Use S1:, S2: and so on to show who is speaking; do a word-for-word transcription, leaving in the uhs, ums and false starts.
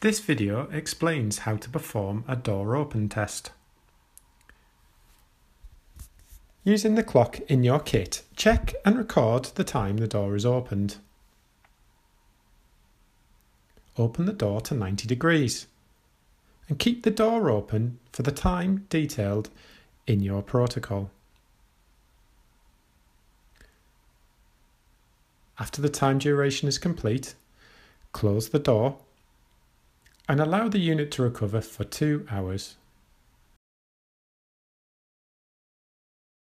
S1: This video explains how to perform a door open test. Using the clock in your kit, check and record the time the door is opened. Open the door to ninety degrees and keep the door open for the time detailed in your protocol. After the time duration is complete, close the door and allow the unit to recover for two hours.